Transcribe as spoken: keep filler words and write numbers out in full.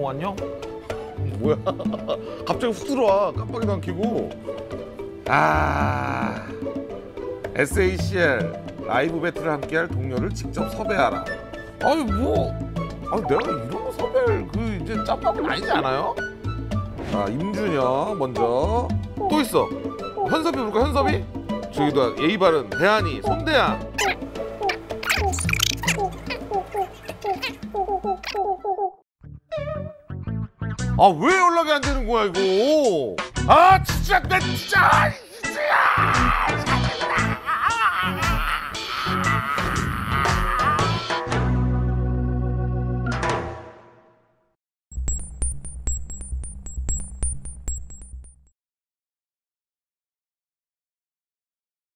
어 안녕? 뭐야? 갑자기 훅 들어와. 깜빡이도 안 켜고. 아, 에스에이씨엘 라이브 배틀을 함께할 동료를 직접 섭외하라. 아니 뭐, 아니 내가 이런 거 섭외할 그 이제 짬밥은 아니지 않아요? 자, 임준혁 먼저. 또 있어. 현섭이 볼까? 현섭이? 저기도 예의 바른 대한이, 손대한. 아 왜 연락이 안 되는 거야 이거? 아 진짜 내 진짜.